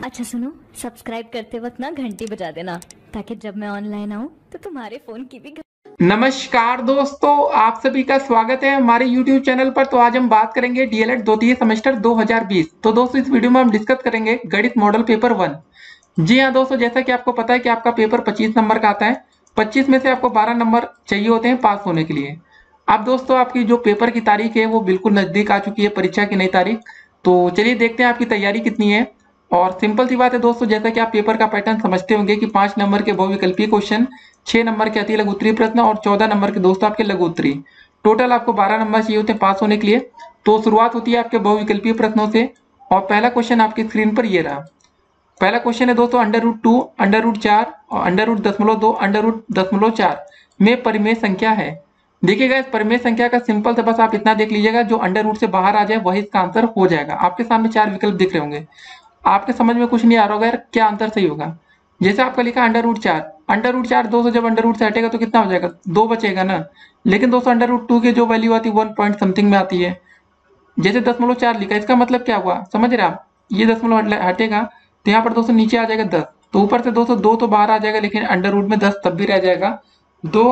अच्छा सुनो, सब्सक्राइब करते वक्त ना घंटी बजा देना ताकि जब मैं ऑनलाइन आऊँ तो तुम्हारे फोन की भी नमस्कार दोस्तों, आप सभी का स्वागत है हमारे YouTube चैनल पर। तो आज हम बात करेंगे डीएलएड द्वितीय सेमेस्टर 2020। तो दोस्तों इस वीडियो में हम डिस्कस करेंगे गणित मॉडल पेपर 1। जी हाँ दोस्तों, जैसा कि आपको पता है कि आपका पेपर 25 नंबर का आता है। 25 में से आपको 12 नंबर चाहिए होते हैं पास होने के लिए। अब दोस्तों आपकी जो पेपर की तारीख है वो बिल्कुल नजदीक आ चुकी है, परीक्षा की नई तारीख। तो चलिए देखते हैं आपकी तैयारी कितनी है। और सिंपल सी बात है दोस्तों, जैसा कि आप पेपर का पैटर्न समझते होंगे कि 5 नंबर के बहुविकल्पीय क्वेश्चन, 6 नंबर के अति लघु उत्तरीय प्रश्न और 14 नंबर के दोस्तों आपके लघु उत्तरीय। टोटल आपको 12 नंबर चाहिए होते हैं पास होने के लिए। तो शुरुआत होती है आपके बहुविकल्पीय प्रश्नों से। और पहला क्वेश्चन आपकी स्क्रीन पर ये रहा। पहला क्वेश्चन है दोस्तों, अंडर रूट 2, अंडर रूट 4 और अंडर रूट 0.2, अंडर रूट 0.4 में परिमेय संख्या है। देखिएगा इस परिमेय संख्या का सिंपल से बस आप इतना देख लीजिएगा, जो अंडर रूट से बाहर आ जाए वही इसका आंसर हो जाएगा। आपके सामने 4 विकल्प दिख रहे होंगे, आपके समझ में कुछ नहीं आ रहा होगा यार क्या आंसर सही होगा। जैसे आपका लिखा अंडर रूट 4, अंडर रूट 4 दोस्तों जब अंडर रूट से हटेगा तो कितना हो जाएगा, 2 बचेगा ना। लेकिन दोस्तों अंडर रूट 2 की जो वैल्यू आती है 1 पॉइंट समथिंग में आती है। जैसे 0.4 लिखा, इसका मतलब क्या हुआ समझ रहे आप, ये दशमलव हटेगा तो यहाँ पर दोस्तों नीचे आ जाएगा 10। तो ऊपर से दोस्तों 2 तो बाहर आ जाएगा, लेकिन अंडर रूट में 10 तब भी रह जाएगा। 2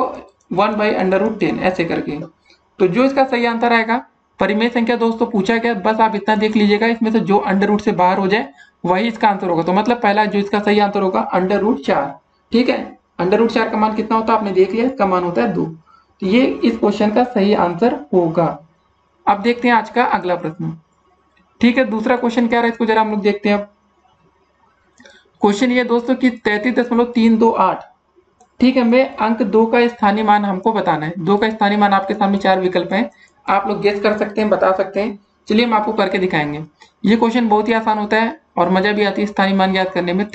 1/√10 ऐसे करके। तो जो इसका सही आंसर आएगा, परिमेय संख्या दोस्तों पूछा गया, बस आप इतना देख लीजिएगा, इसमें से जो अंडर रूट से बाहर हो जाए वही इसका आंसर होगा। तो मतलब पहला जो इसका सही आंसर होगा अंडर रूट 4। ठीक है, अंडर रूट 4 का मान कितना होता है आपने देख लिया, इसका मान होता है 2। तो ये इस क्वेश्चन का सही आंसर होगा। अब देखते हैं आज का अगला प्रश्न। ठीक है, दूसरा क्वेश्चन क्या रहा है इसको जरा हम लोग देखते हैं। अब क्वेश्चन ये दोस्तों कि 33.328। ठीक है, मैं अंक 2 का स्थानीय मान हमको बताना है। 2 का स्थानीय मान आपके सामने 4 विकल्प हैं, आप लोग गेस कर सकते हैं, बता सकते हैं। चलिए हम आपको करके दिखाएंगे। ये क्वेश्चन बहुत ही आसान होता है और मजा भी आती है स्थानीय मान ज्ञात करने में।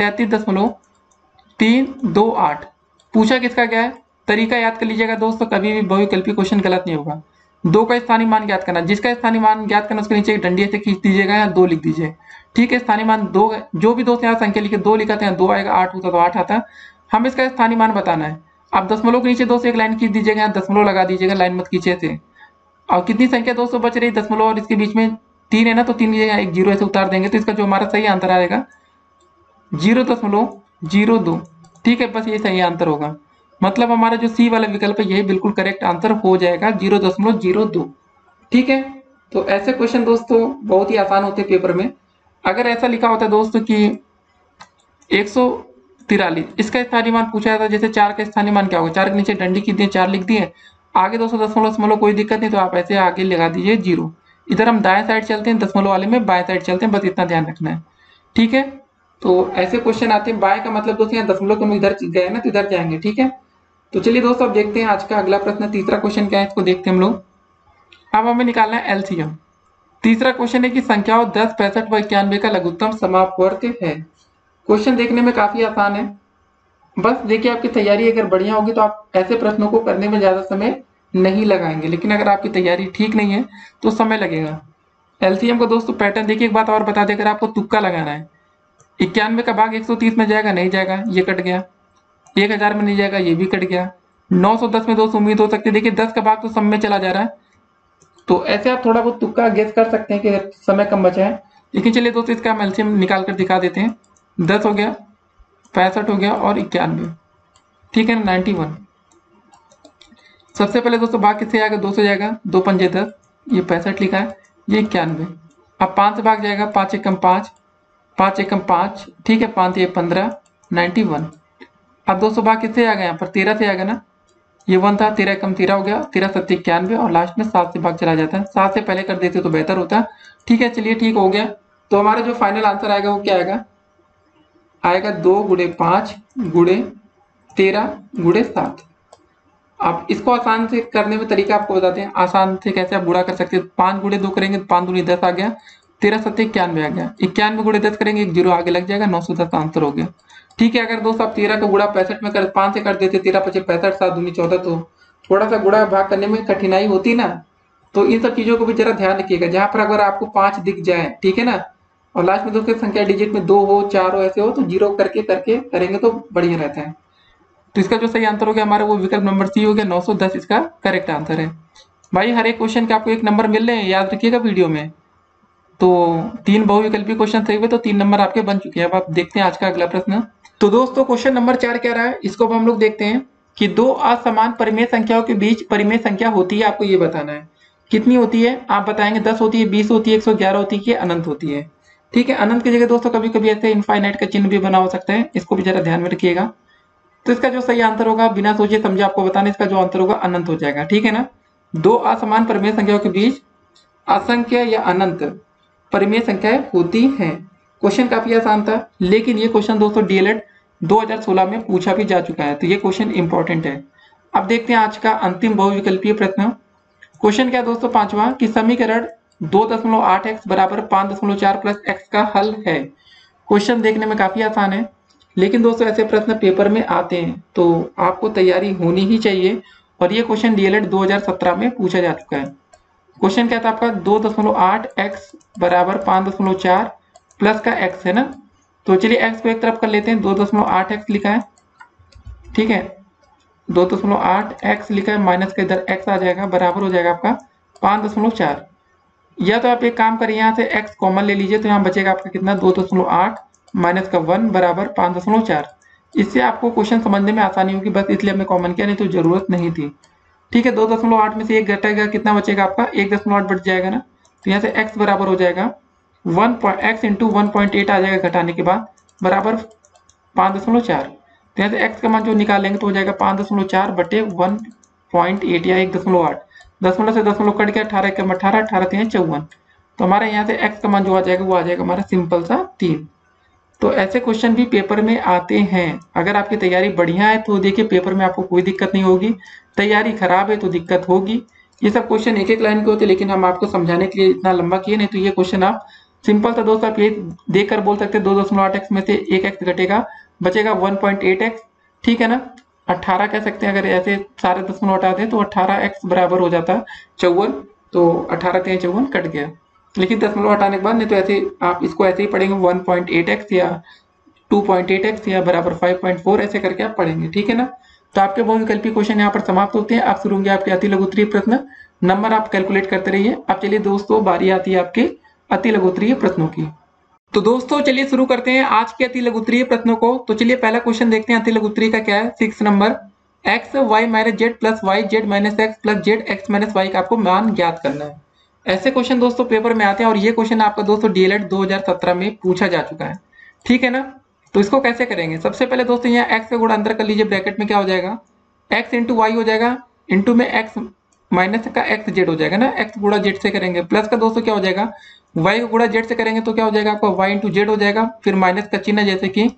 33.328 पूछा किसका गया है। तरीका याद कर लीजिएगा दोस्तों, कभी भी बहुविकल्पी क्वेश्चन गलत नहीं होगा। 2 का स्थानीय मान ज्ञात करना, जिसका स्थानीय मान ज्ञात करना उसके नीचे एक डंडी से खींच दीजिएगा या 2 लिख दीजिए। ठीक है, स्थानीय मान 2, जो भी दोस्त यहाँ संख्या लिखे 2 लिखा था 2 आएगा, 8 होता तो 8 आता। हम इसका स्थानीय मान बताना है। आप दशमलव के नीचे दोस्तों एक लाइन खींच दीजिएगा, यहाँ दशमलव लगा दीजिएगा, लाइन मत खींचे थे। और कितनी संख्या दोस्तों बच रही, दशमलव और इसके बीच में 3 है ना, तो 3 एक जीरो ऐसे उतार देंगे, तो इसका जो हमारा सही आंसर आएगा 0.02। ठीक है, बस ये सही आंसर होगा। मतलब हमारा जो सी वाला विकल्प है यही बिल्कुल करेक्ट आंसर हो जाएगा, 0.02। ठीक है, तो ऐसे क्वेश्चन दोस्तों बहुत ही आसान होते हैं पेपर में। अगर ऐसा लिखा होता है दोस्तों कि 143, इसका स्थानीय मान पूछा जाता है। जैसे 4 का स्थानीय मान क्या होगा, 4 के नीचे डंडी की दिए, 4 लिख दिए, आगे दोस्तों दशमलव दशमलव कोई दिक्कत नहीं, तो आप ऐसे आगे लगा दीजिए 0। इधर हम दाएं साइड चलते हैं, दशमलव वाले में बाएं साइड चलते हैं, बस इतना ध्यान रखना है। ठीक है, तो ऐसे क्वेश्चन आते हैं। बाएं का मतलब दोस्तों यहाँ दशमलव तुम इधर गए ना तो इधर जाएंगे। ठीक है, तो चलिए दोस्तों अब देखते हैं आज का अगला प्रश्न। तीसरा क्वेश्चन क्या है इसको देखते हैं हम लोग। अब हमें निकालना है एलसीएम। तीसरा क्वेश्चन है कि संख्याओं 10, 65 व 91 का लघुत्तम समापवर्त है। क्वेश्चन देखने में काफी आसान है, बस देखिए आपकी तैयारी अगर बढ़िया होगी तो आप ऐसे प्रश्नों को करने में ज्यादा समय नहीं लगाएंगे, लेकिन अगर आपकी तैयारी ठीक नहीं है तो समय लगेगा। एलसीएम का दोस्तों पैटर्न देखिए, एक बात और बता दें, अगर आपको तुक्का लगाना है, 91 का भाग 130 में जाएगा, नहीं जाएगा, ये कट गया। 1000 में नहीं जाएगा, ये भी कट गया। 910 में दोस्तों उम्मीद हो सकती है, देखिए 10 का भाग तो सब में चला जा रहा है। तो ऐसे आप थोड़ा बहुत तुक्का गेस कर सकते हैं कि अगर समय कम बचा है। लेकिन चलिए दोस्तों इसका हम एलसीएम निकाल कर दिखा देते हैं। 10 हो गया, 65 हो गया और 91। ठीक है ना, 91। सबसे पहले दोस्तों भाग किससे आएगा, 2 से जाएगा, 2 पंजे 10, ये 65 लिखा है, ये 91। अब 5 से भाग जाएगा, 5 एकम 5, 5 एकम 5, ठीक है, 5 ये 15, 91। अब दोस्तों भाग किससे आ गया, यहाँ पर 13 से आ गया ना, ये 1 था, 13 एकम 13 हो गया, 13 सत्ते 91 और लास्ट में 7 से भाग चला जाता है। 7 से पहले कर देते तो बेहतर होता। ठीक है, चलिए ठीक हो गया। तो हमारा जो फाइनल आंसर आएगा वो क्या आएगा, आएगा 2 गुणे 5 गुणे 13 गुणे 7। आप इसको आसान से करने में तरीका आपको बताते हैं, आसान से कैसे आप गुणा कर सकते हैं। 5 गुणे 2 करेंगे तो 5 दूनी 10 आ गया, 13 सत्ते 91 आ गया, 91 गुणे 10 करेंगे, एक जीरो आगे लग जाएगा, 910 आंसर हो गया। ठीक है, अगर दोस्त आप 13 का गुणा 65 में कर 5 से कर देते, 13 पचे 65, 7 दूनी 14, तो थोड़ा सा गुणा भाग करने में कठिनाई होती ना। तो इन सब चीजों को भी जरा ध्यान रखिएगा, जहां पर अगर आपको 5 दिख जाए, ठीक है ना, और लास्ट में दोस्तों संख्या डिजिट में 2 हो, 4 हो, ऐसे हो, तो जीरो करके करके करेंगे तो बढ़िया रहता है। तो इसका जो सही आंसर हो गया हमारा वो विकल्प नंबर सी हो गया, 910 इसका करेक्ट आंसर है। भाई हर एक क्वेश्चन के आपको 1 नंबर मिल रहे हैं, याद रखिएगा वीडियो में। तो 3 बहुविकल्पीय क्वेश्चन सही हुए, तो 3 नंबर आपके बन चुके हैं। अब आप देखते हैं आज का अगला प्रश्न। तो दोस्तों क्वेश्चन नंबर 4 क्या रहा है, इसको अब हम लोग देखते हैं कि दो असमान परिमेय संख्याओं के बीच परिमेय संख्या होती है, आपको ये बताना है कितनी होती है। आप बताएंगे 10 होती है, 20 होती है, 111 होती है कि अनंत होती है। ठीक है, अनंत की जगह दोस्तों कभी कभी ऐसे इनफाइनाइट का चिन्ह भी बना हो सकता है, इसको भी जरा ध्यान में रखिएगा। तो इसका जो सही आंसर होगा बिना सोचे समझे आपको बताना, इसका जो आंसर होगा अनंत हो जाएगा। ठीक है ना, दो असमान परिमेय संख्याओं के बीच असंख्य या अनंत परिमेय संख्याएं होती हैं। क्वेश्चन काफी आसान था, लेकिन ये क्वेश्चन दोस्तों डीएलएड 2016 में पूछा भी जा चुका है, तो ये क्वेश्चन इंपॉर्टेंट है। अब देखते हैं आज का अंतिम बहुविकल्पीय प्रश्न। क्वेश्चन क्या है दोस्तों, पांचवा, कि समीकरण 2.8x बराबर 5.4 प्लस एक्स का हल है। क्वेश्चन देखने में काफी आसान है, लेकिन दोस्तों ऐसे प्रश्न पेपर में आते हैं, तो आपको तैयारी होनी ही चाहिए। और ये क्वेश्चन डीएलएड 2017 में पूछा जा चुका है। क्वेश्चन क्या था आपका, 2.8x बराबर 5.4 प्लस का x है ना। तो चलिए x को एक तरफ कर लेते हैं, 2.8x लिखा है। ठीक है, 2.8x लिखा है, माइनस का इधर x आ जाएगा, बराबर हो जाएगा आपका 5.4। या तो आप एक काम करिए, यहाँ से x कॉमन ले लीजिए, तो यहाँ बचेगा आपका कितना, 2.8 माइनस का 1 बराबर 5.4। इससे आपको क्वेश्चन समझने में आसानी होगी, बस इसलिए हमने कॉमन किया, नहीं तो जरूरत नहीं थी। ठीक है, 2.8 में से एक घटेगा, कितना बचेगा आपका, 1.8 बच जाएगा ना। तो यहाँ से x बराबर हो जाएगा 1 x इंटू 1.8 आ जाएगा घटाने के बाद, बराबर 5.4। तो यहाँ से x का मान जो निकालेंगे तो हो जाएगा 5.4 बटे 1.8 या 1.8। दशमलव से दशमलव कट गया, 18 कम 18, 18 3 54। तो हमारे यहाँ से x का मान जो आ जाएगा वो आ जाएगा हमारा सिंपल सा 3। तो ऐसे क्वेश्चन भी पेपर में आते हैं। अगर आपकी तैयारी बढ़िया है तो देखिए पेपर में आपको कोई दिक्कत नहीं होगी, तैयारी खराब है तो दिक्कत होगी। ये सब क्वेश्चन एक एक लाइन के होते हैं, लेकिन हम आपको समझाने के लिए इतना लंबा किए, नहीं तो ये क्वेश्चन आप सिंपल था दोस्तों, आप ये देखकर बोल सकते हैं 2.8x में से एक x घटेगा, बचेगा 1.8x। ठीक है ना, 18 कह सकते हैं, अगर ऐसे सारे दशमलव हटा दें तो 18x बराबर हो जाता 54। तो 18 3 54 कट गया, लेकिन दशमलव हटाने के बाद, नहीं तो ऐसे आप इसको ऐसे ही पढ़ेंगे 1.8x या 2.8x या बराबर 5.4 ऐसे करके आप पढ़ेंगे। ठीक है ना, तो आपके बहुविकल्पी क्वेश्चन यहाँ पर समाप्त होते हैं। आप शुरू होंगे आपके अति लघु उत्तरीय प्रश्न, नंबर आप कैलकुलेट करते रहिए। अब चलिए दोस्तों बारी आती है आपके अति लघु उत्तरीय प्रश्नों की। तो दोस्तों चलिए शुरू करते हैं आज के अति लघु उत्तरीय प्रश्नों को। तो चलिए पहला क्वेश्चन देखते हैं अति लघु उत्तरीय का क्या है। 6 नंबर, x y minus Z plus Y Z minus X plus Z X minus Y का आपको मान ज्ञात करना है। ऐसे क्वेश्चन दोस्तों पेपर में आते हैं, और ये क्वेश्चन आपका दोस्तों डीएलएड 2017 में पूछा जा चुका है। ठीक है ना, तो इसको कैसे करेंगे, सबसे पहले दोस्तों यहाँ x का गुणा अंदर कर लीजिए, ब्रैकेट में क्या हो जाएगा, x इंटू वाई हो जाएगा, इंटू में x माइनस का एक्स जेड हो जाएगा ना, x गुणा जेड से करेंगे, प्लस का दोस्तों क्या हो जाएगा, y का गुणा जेड से करेंगे तो क्या हो जाएगा आपका y इंटू जेड हो जाएगा, फिर माइनस का चिन्ह जैसे कि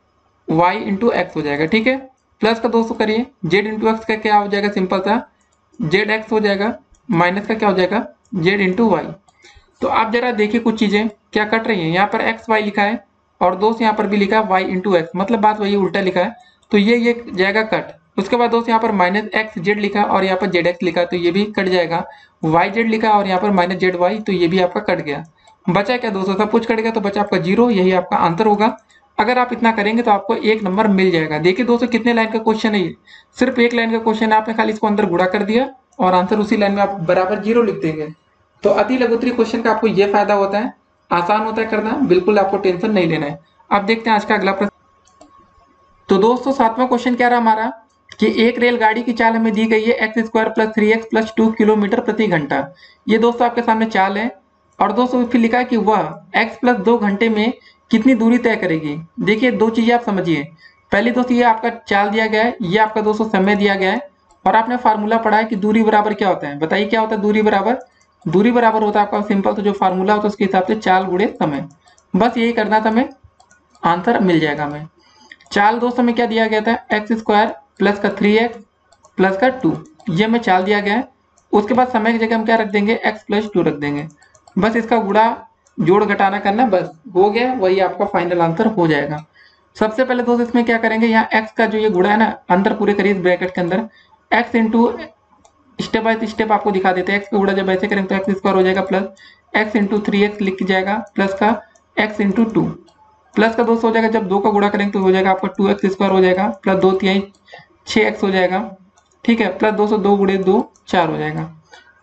y इंटू एक्स हो जाएगा। ठीक है, प्लस का दोस्तों करिए, z इंटू एक्स का क्या हो जाएगा, सिंपल सा जेड एक्स हो जाएगा, माइनस का क्या हो जाएगा, z इंटू वाई। तो आप जरा देखिए कुछ चीजें क्या कट रही हैं, यहाँ पर एक्स वाई लिखा है और दोस्त यहाँ पर भी लिखा है वाई इंटू एक्स, मतलब बात वही उल्टा लिखा है, तो ये जाएगा कट। उसके बाद दोस्त यहाँ पर माइनस एक्स जेड लिखा है और यहाँ पर जेड एक्स लिखा है, तो ये भी कट जाएगा। वाई जेड लिखा है और यहाँ पर माइनस जेड वाई, तो ये भी आपका कट गया। बचा क्या दोस्तों, सब कुछ कट गया, तो बचा आपका 0, यही आपका आंसर होगा। अगर आप इतना करेंगे तो आपको 1 नंबर मिल जाएगा। देखिए दोस्तों कितने लाइन का क्वेश्चन है ये, सिर्फ 1 लाइन का क्वेश्चन है, आपने खाली इसको अंदर गुणा कर दिया और आंसर उसी लाइन में आप बराबर 0 लिख देंगे। तो अति लघु उत्तरीय क्वेश्चन का आपको ये फायदा होता है, आसान होता है करना, बिल्कुल आपको टेंशन नहीं लेना है। अब देखते हैं आज का अगला प्रश्न। तो दोस्तों 7वां क्वेश्चन क्या रहा हमारा, कि एक रेलगाड़ी की चाल हमें दी गई है x² + 3x + 2 किलोमीटर प्रति घंटा। ये दोस्तों आपके सामने चाल है, और दोस्तों फिर लिखा है कि वह x + 2 घंटे में कितनी दूरी तय करेगी। देखिए दो चीजें आप समझिए, पहले दोस्तों ये आपका चाल दिया गया है, ये आपका दोस्तों समय दिया गया है, और आपने फार्मूला पढ़ा है कि दूरी बराबर क्या होता है, बताइए क्या होता है दूरी बराबर। दूरी बराबर होता है आपका सिंपल, तो जो फार्मूला होता है उसके हिसाब से चाल गुणे समय, बस यही करना था, हमें आंसर मिल जाएगा हमें। चाल दोस्तों में क्या दिया गया था, x² प्लस का 3x प्लस का 2, ये हमें चाल दिया गया है। उसके बाद समय की जगह हम क्या रख देंगे, x + 2 रख देंगे, बस इसका गुणा जोड़ घटाना करना, बस हो गया, वही आपका फाइनल आंसर हो जाएगा। सबसे पहले दोस्तों इसमें क्या करेंगे, यहाँ x का जो ये गुणा है ना, अंदर पूरे करिए ब्रैकेट के अंदर, x into step by step आपको दिखा देते हैं। x का गुणा जब ऐसे करेंगे तो x² हो जाएगा प्लस x इंटू 3x लिख जाएगा, प्लस का x इंटू 2, प्लस का दोस्तों हो जाएगा, जब 2 का गुणा करेंगे तो हो जाएगा आपका 2x² हो जाएगा, प्लस 2 3 6x हो जाएगा। ठीक है, प्लस 2 2 गुणे 2 4 हो जाएगा।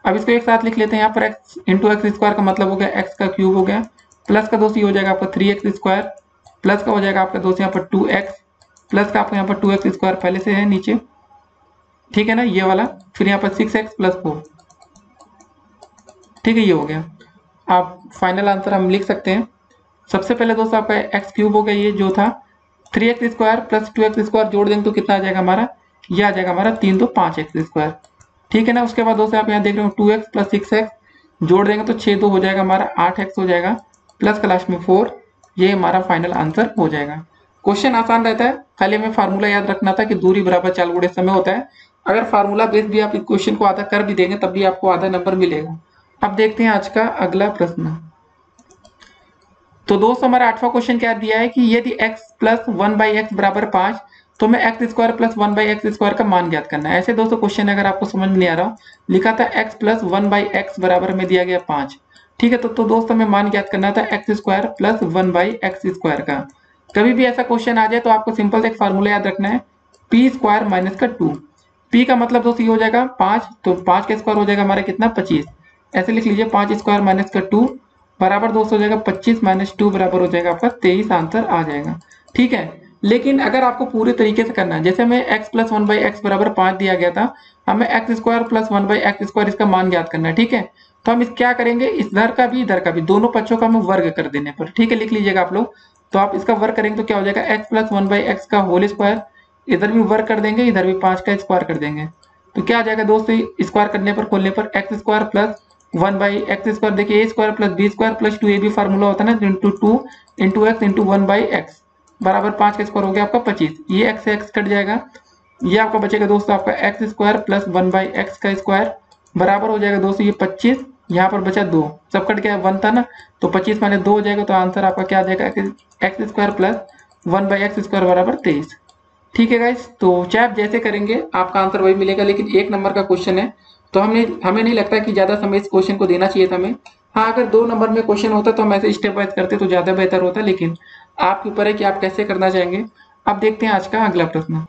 अब इसको एक साथ लिख लेते हैं। यहाँ पर x इंटू एक्स स्क्वायर का मतलब हो गया x का क्यूब हो गया, प्लस का दोस्त ये हो जाएगा आपका 3x स्क्वायर, प्लस का हो जाएगा आपका दोस्त यहाँ पर 2x, प्लस का आपका यहाँ पर 2x स्क्वायर पहले से है नीचे, ठीक है ना, ये वाला। फिर यहाँ पर 6x प्लस 4, ठीक है, ये हो गया। आप फाइनल आंसर हम लिख सकते हैं। सबसे पहले दोस्तों आपका एक्स क्यूब हो गया, ये जो था 3x square plus 2x square जोड़ देंगे तो कितना आ जाएगा हमारा, ये आ जाएगा हमारा 3 तो 5x स्क्वायर, ठीक है ना। उसके बाद दोस्तों आप यहाँ देख रहे हो 2x प्लस 6x जोड़ देंगे तो 6 2 हो जाएगा हमारा 8x हो जाएगा, प्लस का लास्ट में 4, ये हमारा फाइनल आंसर हो जाएगा। क्वेश्चन आसान रहता है, खाली हमें फार्मूला याद रखना था कि दूरी बराबर चाल गुणे समय होता है। अगर फार्मूला बेस भी आप इस क्वेश्चन को आधा कर भी देंगे तब भी आपको आधा नंबर मिलेगा। अब देखते हैं आज का अगला प्रश्न। तो दोस्तों हमारा 8वां क्वेश्चन क्या दिया है कि यदि x प्लस 1/x बराबर 5 तो हमें x square plus 1/x square का मान ज्ञात करना है। ऐसे दोस्तों क्वेश्चन अगर आपको समझ में नहीं आ रहा, लिखा था x प्लस 1/x बराबर में दिया गया 5, ठीक है। तो दोस्तों हमें मान ज्ञात करना था x square plus 1/x square का। कभी भी ऐसा क्वेश्चन आ जाए तो आपको सिंपल से एक फार्मूला याद रखना है, पी स्क्वायर माइनस का 2। पी का मतलब दोस्तों ये हो जाएगा 5, तो 5 का स्क्वायर हो जाएगा हमारा कितना 25, ऐसे लिख लीजिए 5 स्क्वायर माइनस का 2 बराबर दोस्तों हो जाएगा 25 माइनस 2 बराबर हो जाएगा आपका 23, आंसर आ जाएगा, ठीक है। लेकिन अगर आपको पूरे तरीके से करना है, जैसे हमें x प्लस 1/x बराबर 5 दिया गया था, हमें x square plus 1/x square इसका मान ज्ञात करना है, ठीक है। तो हम इस क्या करेंगे, इधर का भी इधर का भी दोनों पक्षों का हमें वर्ग कर देने पर, ठीक है, लिख लीजिएगा आप लोग। तो आप इसका वर्ग करेंगे तो क्या हो जाएगा x प्लस 1/x का होल स्क्वायर, इधर भी वर्ग कर देंगे, इधर भी 5 का स्क्वायर कर देंगे, तो क्या आ जाएगा दोस्तों, स्क्वायर करने पर खोलने पर x square plus 1/x square, देखिए A square plus B square plus 2 A भी फार्मूला होता है ना, into 2 into x into 1/x बराबर 5 का स्क्वायर हो गया आपका 25, ये एक्स से एक्स कट जाएगा, ये आपका बचेगा दोस्तों आपका एक्स स्क्वायर प्लस 1/x का स्क्वायर बराबर हो जाएगा दोस्तों ये 25, यहाँ पर बचा 2, सब कट गया 1 था ना, तो 25 माइनस 2 हो जाएगा, तो आंसर आपका क्या आ जाएगा x square plus 1/x square बराबर 23, ठीक है गाइस। तो चाहे आप जैसे करेंगे आपका आंसर वही मिलेगा, लेकिन 1 नंबर का क्वेश्चन है तो हमें नहीं लगता कि ज्यादा समय इस क्वेश्चन को देना चाहिए था हमें। हाँ, अगर 2 नंबर में क्वेश्चन होता तो हम ऐसे स्टेप वाइज करते तो ज्यादा बेहतर होता, लेकिन आपके ऊपर है कि आप कैसे करना चाहेंगे। अब देखते हैं आज का अगला प्रश्न।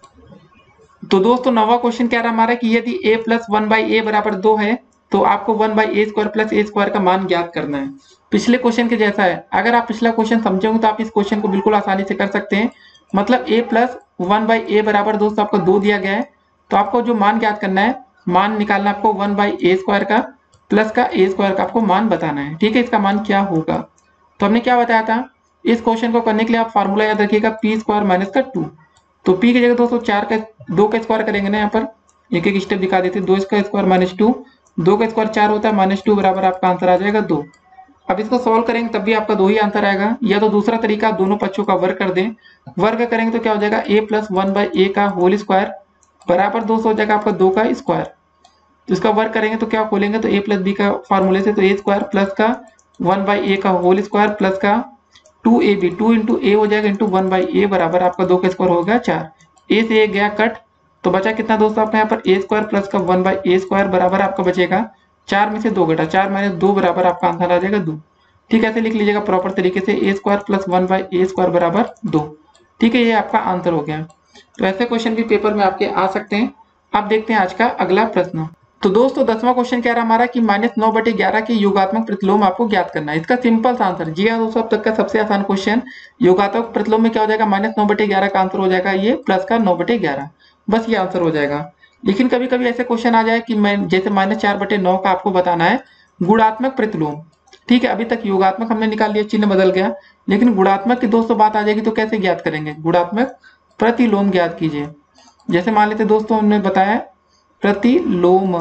तो दोस्तों 9वां क्वेश्चन क्या रहा हमारा कि यदि a प्लस 1/a बराबर 2 है तो आपको 1/a square plus a square का मान ज्ञात करना है। पिछले क्वेश्चन के जैसा है, अगर आप पिछला क्वेश्चन समझेंगे तो आप इस क्वेश्चन को बिल्कुल आसानी से कर सकते हैं। मतलब a प्लस 1/a बराबर दोस्तों आपको 2 दिया गया है, तो आपको जो मान ज्ञात करना है, मान निकालना आपको 1/a स्क्वायर का प्लस का a स्क्वायर का आपको मान बताना है, ठीक है। इसका मान क्या होगा, तो हमने क्या बताया था, इस क्वेश्चन को करने के लिए आप फार्मूला याद रखिएगा पी स्क्वायर माइनस का 2। तो p की जगह दोस्तों 2 का स्क्वायर करेंगे ना, यहाँ पर एक एक स्टेप दिखा देते हैं, 2 का स्क्वायर माइनस 2, 2 का स्क्वायर 4 होता है, माइनस 2 बराबर आपका आंसर आ जाएगा 2। अब इसको सॉल्व करेंगे तब भी आपका 2 ही आंसर आएगा, या तो दूसरा तरीका दोनों पक्षों का वर्ग कर दें, वर्ग करेंगे तो क्या हो जाएगा a प्लस 1/a का होल स्क्वायर बराबर दोस्तों हो जाएगा आपका 2 का स्क्वायर। तो इसका वर्ग करेंगे तो क्या खोलेंगे, तो a प्लस बी का फॉर्मूले से, तो a स्क्वायर प्लस का 1/a का होल स्क्वायर प्लस का 2ab, 2 इंटू ए हो जाएगा इंटू 1/a बराबर आपका 2 का स्क्वायर हो गया 4, a से a गया कट, तो बचा कितना दोस्तों आपका यहाँ पर a स्क्वायर प्लस का 1/a स्क्वायर बराबर आपका बचेगा 4 में से 2 घटा 4 माइनस 2 बराबर आपका आंसर आ जाएगा 2, ठीक है। ऐसे लिख लीजिएगा प्रॉपर तरीके से, a square plus 1/a square बराबर 2, ठीक है, ये आपका आंसर हो गया। तो ऐसे क्वेश्चन भी पेपर में आपके आ सकते हैं। अब देखते हैं आज का अगला प्रश्न। तो दोस्तों 10वां क्वेश्चन क्या रहा हमारा कि -9/11 के योगात्मक प्रतिलोम आपको ज्ञात करना है। इसका सिंपल सा आंसर, जी हाँ दोस्तों, अब तक का सबसे आसान क्वेश्चन, योगात्मक प्रतिलोम में क्या हो जाएगा, -9/11 का आंसर हो जाएगा ये प्लस का 9/11, बस ये आंसर हो जाएगा। लेकिन कभी कभी ऐसे क्वेश्चन आ जाए कि मैं जैसे -4/9 का आपको बताना है गुणात्मक प्रतिलोम, ठीक है। अभी तक योगात्मक हमने निकाल लिया, चिन्ह बदल गया, लेकिन गुणात्मक की दोस्तों बात आ जाएगी तो कैसे ज्ञात करेंगे, गुणात्मक प्रतिलोम ज्ञात कीजिए। जैसे मान लेते दोस्तों हमने बताया प्रतिलोम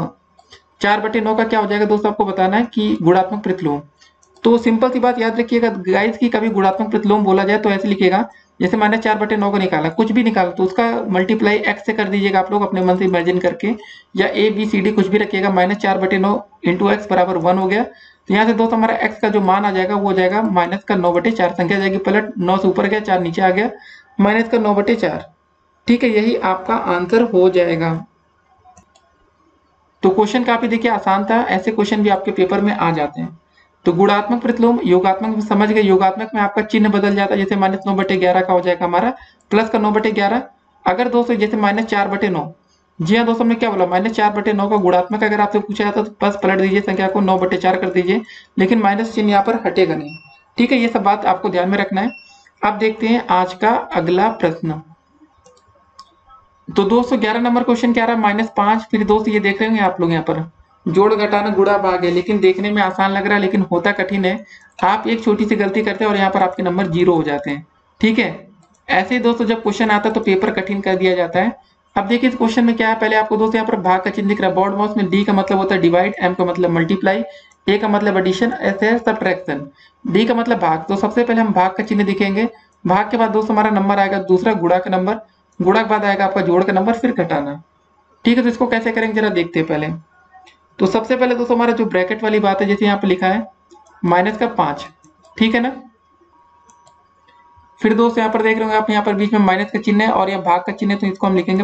4/9 का क्या हो जाएगा दोस्तों, आपको बताना है कि गुणात्मक प्रतिलोम। तो सिंपल सी बात याद रखिएगा गाइस की कभी गुणात्मक प्रतिलोम बोला जाए तो ऐसे लिखेगा, जैसे -4/9 का निकाला, कुछ भी निकाला तो उसका मल्टीप्लाई x से कर दीजिएगा आप लोग अपने मन से इमेजिन करके, या a b c d कुछ भी रखिएगा, -4/9 इंटू एक्स बराबर 1 हो गया। तो यहाँ से दोस्तों हमारा x का जो मान आ जाएगा वो हो जाएगा माइनस का 9/4, संख्या जाएगी पलट, 9 से ऊपर गया 4 नीचे आ गया, माइनस का 9/4, ठीक है, यही आपका आंसर हो जाएगा। तो क्वेश्चन काफी देखिए आसान था, ऐसे क्वेश्चन भी आपके पेपर में आ जाते हैं। तो गुणात्मक प्रतिलोम, योगात्मक में समझ गए, योगात्मक में आपका चिन्ह बदल जाता है, जैसे -9/11 का हो जाएगा हमारा प्लस का 9/11। अगर दोस्तों जैसे -4/9, जी हाँ दोस्तों, हमने क्या बोला, -4/9 का गुणात्मक अगर आपसे पूछा जाता तो बस पलट दीजिए संख्या को, 9/4 कर दीजिए, लेकिन माइनस चिन्ह यहाँ पर हटेगा नहीं। ठीक है, ये सब बात आपको ध्यान में रखना है। अब देखते हैं आज का अगला प्रश्न। तो दोस्तों 11 नंबर क्वेश्चन क्या रहा, -5। फिर दोस्त ये देख रहे होंगे आप लोग यहाँ पर जोड़ घटाना गुणा भाग है, लेकिन देखने में आसान लग रहा है लेकिन होता कठिन है। आप एक छोटी सी गलती करते हैं और यहाँ पर आपके नंबर 0 हो जाते हैं। ठीक है, ऐसे ही दोस्तों जब क्वेश्चन आता है तो पेपर कठिन कर दिया जाता है। अब देखिए इस क्वेश्चन में क्या है, पहले आपको दोस्तों यहाँ पर भाग का चिन्ह दिख रहा है बोर्ड माउस में। डी का मतलब होता है डिवाइड, एम का मतलब मल्टीप्लाई, ए का मतलब एडिशन, एस है सब्ट्रैक्शन, डी का मतलब भाग। तो सबसे पहले हम भाग का चिन्ह दिखेंगे। भाग के बाद दोस्तों हमारा नंबर आएगा दूसरा गुणा का नंबर, गुणा के बाद आएगा आपका जोड़ का नंबर, फिर घटाना। ठीक है, तो इसको कैसे करेंगे जरा देखते हैं पहले। तो सबसे पहले दोस्तों हमारा जो ब्रैकेट वाली बात है, जैसे यहाँ पे लिखा है -5, ठीक है ना। फिर दोस्तों यहाँ पर देख रहे होंगे आप, यहाँ पर बीच में माइनस का चिन्ह है और यहाँ भाग का चिन्ह है, तो इसको हम लिखेंगे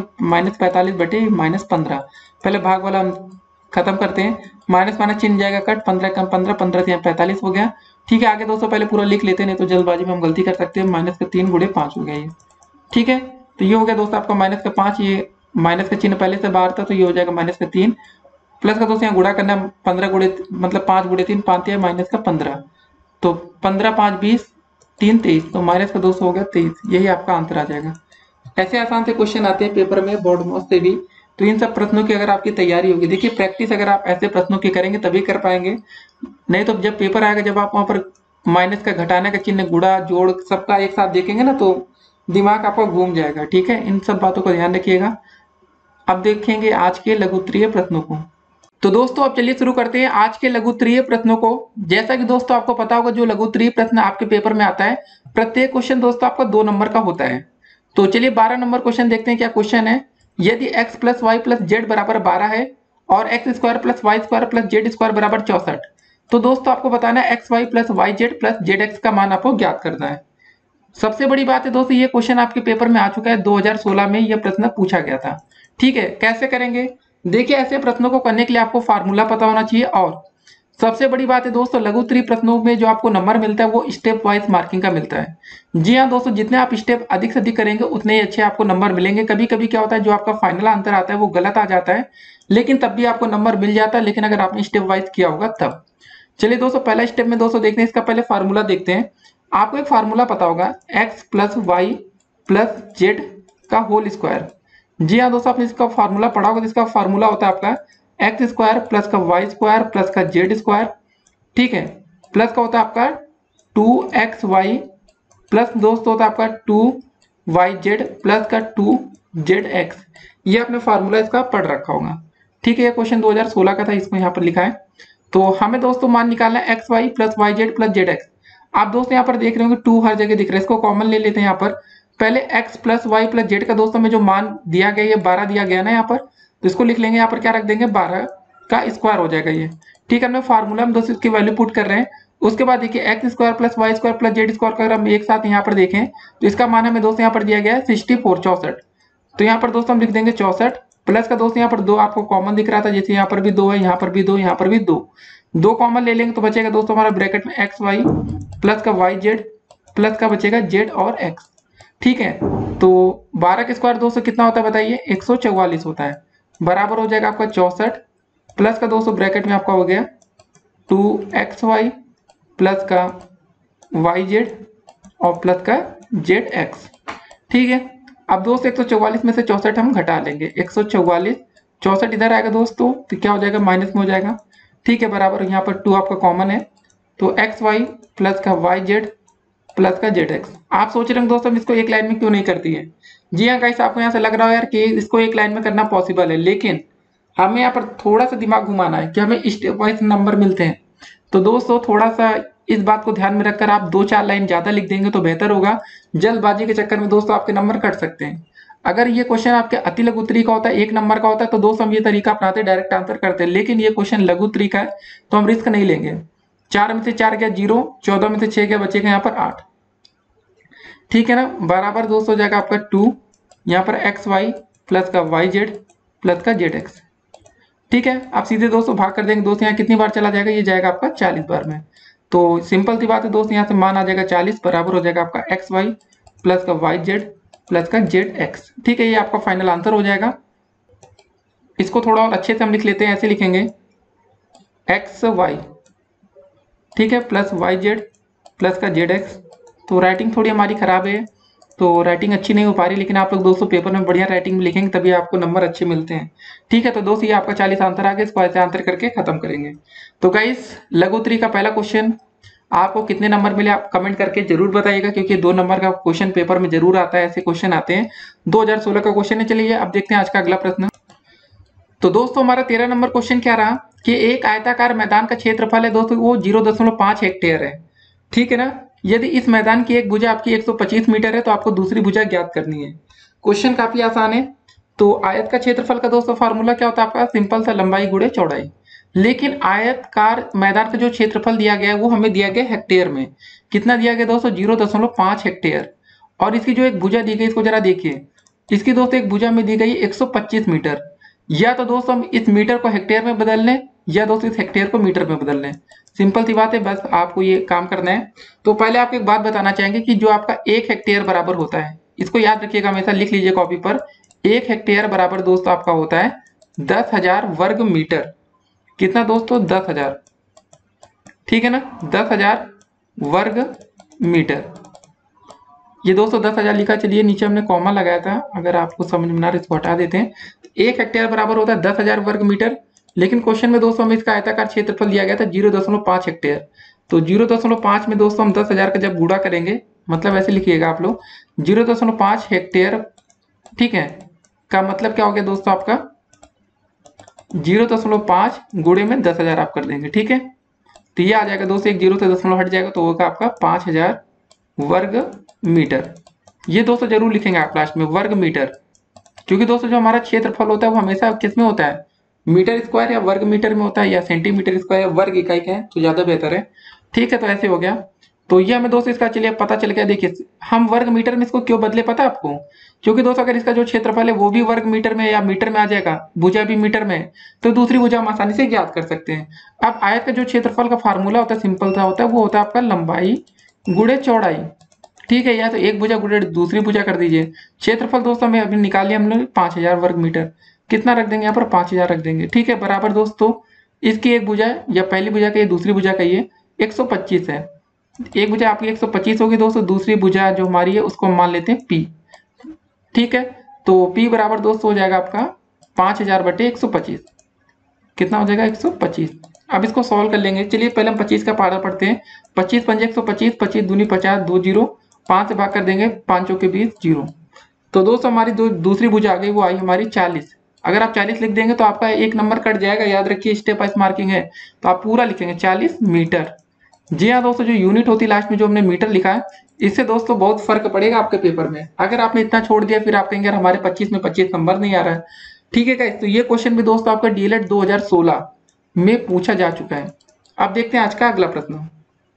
-45/-15। पहले भाग वाला हम खत्म करते हैं, माइनस माइनस चिन्ह जाएगा कट, 15 कम 15, 15 से यहाँ 45 हो गया। ठीक है, आगे दोस्तों पहले पूरा लिख लेते हैं, नहीं तो जल्दबाजी में हम गलती कर सकते हैं। -3 × 5 हो गया ये। ठीक है, तो ये हो गया दोस्तों आपका -5, ये माइनस का चिन्ह पहले से बाहर था तो ये हो जाएगा -3, प्लस का दोस्तों यहाँ गुणा करना, 15 गुणे मतलब 5 × 3 5 है -15, तो 15 5 20, 3 23, तो माइनस का दोस्तों हो गया 23। यही आपका आंसर आ जाएगा। ऐसे आसान से क्वेश्चन आते हैं पेपर में बोर्ड माउस से भी। तो इन सब प्रश्नों की अगर आपकी तैयारी होगी, देखिए प्रैक्टिस अगर आप ऐसे प्रश्नों की करेंगे तभी कर पाएंगे, नहीं तो जब पेपर आएगा, जब आप वहां पर माइनस का घटाने का चिन्ह गुणा जोड़ सबका एक साथ देखेंगे ना, तो दिमाग आपका घूम जाएगा। ठीक है, इन सब बातों का ध्यान रखिएगा। अब देखेंगे आज के लघुत्तरीय प्रश्नों को। तो दोस्तों अब चलिए शुरू करते हैं आज के लघुत्तरीय प्रश्नों को। जैसा कि दोस्तों आपको पता होगा, जो लघुत्तरीय प्रश्न आपके पेपर में आता है, प्रत्येक क्वेश्चन दोस्तों आपका 2 नंबर का होता है। तो चलिए 12 नंबर क्वेश्चन देखते हैं क्या क्वेश्चन है। यदि x + y + z = 12 है और x² + y² + z² = 64, तो दोस्तों आपको बताना है xy + yz + zx का मान आपको ज्ञात करना है। सबसे बड़ी बात है दोस्तों, ये क्वेश्चन आपके पेपर में आ चुका है, 2016 में यह प्रश्न पूछा गया था। ठीक है, कैसे करेंगे देखिए, ऐसे प्रश्नों को करने के लिए आपको फार्मूला पता होना चाहिए। और सबसे बड़ी बात है दोस्तों, लघुत्तरीय प्रश्नों में जो आपको नंबर मिलता है वो स्टेप वाइज मार्किंग का मिलता है। जी हाँ दोस्तों, जितने आप स्टेप अधिक से अधिक करेंगे उतने ही अच्छे आपको नंबर मिलेंगे। कभी कभी क्या होता है, जो आपका फाइनल आंसर आता है वो गलत आ जाता है, लेकिन तब भी आपको नंबर मिल जाता है, लेकिन अगर आपने स्टेप वाइज किया होगा तब। चलिए दोस्तों पहला स्टेप में दोस्तों देखते हैं, इसका पहले फार्मूला देखते हैं। आपको एक फार्मूला पता होगा, x + y + z का होल स्क्वायर। जी हाँ दोस्तों, आपने इसका फार्मूला पढ़ा होगा, जिसका फार्मूला होता है आपका x² + का y² + का z²। ठीक है, प्लस का होता है आपका 2xy प्लस दोस्तों होता है आपका 2yz प्लस का 2zx। ये आपने फार्मूला इसका पढ़ रखा होगा। ठीक है, ये क्वेश्चन 2016 का था, इसमें यहाँ पर लिखा है। तो हमें दोस्तों मान निकालना है xy + yz + zx। आप दोस्तों यहाँ पर देख रहे होंगे 2 हर जगह दिख रहा है, इसको कॉमन ले लेते हैं। यहाँ पर पहले x + y + z का दोस्तों में जो मान दिया गया, ये 12 दिया गया ना यहाँ पर, तो इसको लिख लेंगे, यहाँ पर क्या रख देंगे, 12 का स्क्वायर हो जाएगा ये। ठीक है, हमने फार्मूला में दोस्तों इसकी वैल्यू पुट कर रहे हैं। उसके बाद देखिए x² + y² + z² का अगर हम एक साथ यहाँ पर देखें तो इसका मान हमें दोस्तों यहाँ पर दिया गया है 64, 64। तो यहाँ पर दोस्तों हम लिख देंगे 64, प्लस का दोस्तों यहाँ पर 2 आपको कॉमन दिख रहा था, जैसे यहाँ पर भी 2 है, यहाँ पर भी 2, यहाँ पर भी 2 कॉमन ले लेंगे तो बचेगा दोस्तों हमारा ब्रैकेट में xy प्लस का yz प्लस का बचेगा z और x। ठीक है, तो 12 का स्क्वायर दोस्तों कितना होता है बताइए, 144 होता है, बराबर हो जाएगा आपका 64, प्लस का दोस्तों ब्रैकेट में आपका हो गया 2xy प्लस का yz और प्लस का zx। ठीक है, अब दोस्तों 144 में से 64 हम घटा लेंगे, 144, 64 इधर आएगा दोस्तों, तो क्या हो जाएगा, माइनस में हो जाएगा। ठीक है, बराबर यहाँ पर 2 आपका कॉमन है, तो xy प्लस का yz प्लस का zx। आप सोच रहे हैं दोस्तों हम इसको एक लाइन में क्यों नहीं करती है। जी हाँ गाइस, आपको यहाँ से लग रहा है यार कि इसको एक लाइन में करना पॉसिबल है, लेकिन हमें यहाँ पर थोड़ा सा दिमाग घुमाना है कि हमें स्टेप वाइज नंबर मिलते हैं। तो दोस्तों थोड़ा सा इस बात को ध्यान में रखकर आप 2-4 लाइन ज्यादा लिख देंगे तो बेहतर होगा। जल्दबाजी के चक्कर में दोस्तों आपके नंबर कट सकते हैं। अगर ये क्वेश्चन आपके अति लघु उत्तरी का होता है, 1 नंबर का होता है, तो दोस्तों हम ये तरीका अपनाते डायरेक्ट आंसर करते हैं, लेकिन ये क्वेश्चन लघु उत्तरी का है तो हम रिस्क नहीं लेंगे। 4 में से 4 गया 0, 14 में से 6 गया, बचेगा यहाँ पर 8। ठीक है ना, बराबर दोस्तों हो जाएगा आपका 2, यहाँ पर xy प्लस का yz प्लस का zx। ठीक है, आप सीधे दोस्तों भाग कर देंगे, दोस्तों यहाँ कितनी बार चला जाएगा, ये जाएगा आपका 40 बार में। तो सिंपल सी बात है दोस्तों, यहाँ से मान आ जाएगा 40, बराबर हो जाएगा आपका xy प्लस का yz प्लस का zx। ठीक है, ये आपका फाइनल आंसर हो जाएगा। इसको थोड़ा और अच्छे से हम लिख लेते हैं, ऐसे लिखेंगे एक्स वाई, ठीक है, प्लस वाई जेड प्लस का जेड एक्स। तो राइटिंग थोड़ी हमारी खराब है, तो राइटिंग अच्छी नहीं हो पा रही, लेकिन आप लोग दोस्तों पेपर में बढ़िया राइटिंग में लिखेंगे तभी आपको नंबर अच्छे मिलते हैं। ठीक है, तो दोस्तों ये आपका 40 आंसर आ गया, इसको ऐसे आंसर करके खत्म करेंगे। तो गाइस लघु उत्तरी का पहला क्वेश्चन आपको कितने नंबर मिले आप कमेंट करके जरूर बताइएगा, क्योंकि 2 नंबर का क्वेश्चन पेपर में जरूर आता है, ऐसे क्वेश्चन आते हैं। 2016 का क्वेश्चन है। चलिए अब देखते हैं आज का अगला प्रश्न। तो दोस्तों हमारा 13 नंबर क्वेश्चन क्या रहा कि एक आयताकार मैदान का क्षेत्रफल है दोस्तों वो 0.5 हेक्टेयर है, ठीक है ना। यदि इस मैदान की एक भुजा आपकी 125 मीटर है तो आपको दूसरी भुजा ज्ञात करनी है। क्वेश्चन काफी आसान है। तो आयत का क्षेत्रफल का दोस्तों फार्मूला क्या होता है आपका, सिंपल सा लंबाई गुणे चौड़ाई। लेकिन आयतकार मैदान का जो क्षेत्रफल दिया गया है वो हमें दिया गया हेक्टेयर में। कितना दिया गया दोस्तों, 0.5 हेक्टेयर। और इसकी जो एक भुजा दी गई इसको जरा देखिए, इसकी दोस्तों एक भुजा में दी गई 125 मीटर। या तो दोस्तों हम इस मीटर को हेक्टेयर में बदल लें या दोस्तों इस हेक्टेयर को मीटर में बदल लें। सिंपल सी बात है, बस आपको ये काम करना है। तो पहले आपको एक बात बताना चाहेंगे कि जो आपका 1 हेक्टेयर बराबर होता है, इसको याद रखिएगा, हमेशा लिख लीजिए कॉपी पर। 1 हेक्टेयर बराबर दोस्तों आपका होता है 10,000 वर्ग मीटर। कितना दोस्तों, 10,000, ठीक है ना, 10,000 वर्ग मीटर। ये दोस्तों 10,000 लिखा, चलिए नीचे हमने कॉमा लगाया था, अगर आपको समझ में ना आ रहा इसको हटा देते हैं। 1 हेक्टेयर बराबर होता है 10,000 वर्ग मीटर। लेकिन क्वेश्चन में दोस्तों हमें इसका आयताकार क्षेत्रफल दिया गया था 0.5 हेक्टेयर। तो 0.5 में दोस्तों हम 10,000 का जब गुणा करेंगे, मतलब ऐसे लिखिएगा आप लोग 0.5 हेक्टेयर, ठीक है, का मतलब क्या हो गया दोस्तों आपका 0.5 गुणे में 10,000 आप कर देंगे, ठीक है। तो ये आ जाएगा दोस्तों, एक जीरो से दशमलव हट जाएगा तो होगा आपका 5,000 वर्ग मीटर। ये दोस्तों जरूर लिखेंगे आप लास्ट में, वर्ग मीटर, क्योंकि दोस्तों जो हमारा क्षेत्रफल होता है वो हमेशा किस में होता है, मीटर स्क्वायर या वर्ग मीटर में होता है, या सेंटीमीटर स्क्वायर या वर्ग इकाई का है तो ज्यादा बेहतर है। ठीक है, तो ऐसे हो गया। तो ये हमें दोस्तों इसका चलिए पता चल गया। देखिए हम वर्ग मीटर में इसको क्यों बदले पता है आपको, क्योंकि दोस्तों अगर इसका जो क्षेत्रफल है वो भी वर्ग मीटर में या मीटर में आ जाएगा, भुजा भी मीटर में, तो दूसरी भुजा हम आसानी से ज्ञात कर सकते हैं। अब आयत का जो क्षेत्रफल का फार्मूला होता है सिंपल सा होता है, वो होता है आपका लंबाई गुणे चौड़ाई, ठीक है। या तो एक भुजा गुणे दूसरी भुजा कर दीजिए। क्षेत्रफल दोस्तों हमें अभी निकाल लिया हम लोग 5,000 वर्ग मीटर। कितना रख देंगे यहाँ पर, 5,000 रख देंगे, ठीक है, बराबर दोस्तों इसकी एक भुजा या पहली भुजा का ये दूसरी भुजा का ये 125 है। एक भुजा आपकी 125 होगी दोस्तों, दूसरी भुजा जो हमारी है उसको हम मान लेते हैं P, ठीक है। तो P बराबर दोस्तों हो जाएगा आपका 5,000 बटे 125। कितना हो जाएगा, 125। अब इसको सॉल्व कर लेंगे। चलिए पहले हम 25 का पारा पढ़ते हैं। 25 पंजे 125, 25 दूनी 50, 2 जीरो, 5 से भाग कर देंगे, 5 चौके 20, जीरो। तो दोस्तों हमारी दूसरी भुजा आ गई, वो आई हमारी 40। अगर आप 40 लिख देंगे तो आपका एक नंबर कट जाएगा, याद रखिए स्टेप वाइज मार्किंग है, तो आप पूरा लिखेंगे 40 मीटर। जी हाँ दोस्तों, जो यूनिट होती है लास्ट में जो हमने मीटर लिखा है, इससे दोस्तों बहुत फर्क पड़ेगा आपके पेपर में। अगर आपने इतना छोड़ दिया फिर आप कहेंगे यार हमारे 25 में 25 नंबर नहीं आ रहा है। ठीक है गाइस, तो ये क्वेश्चन भी दोस्तों आपका डीएलएड 2016 में पूछा जा चुका है। अब देखते हैं आज का अगला प्रश्न।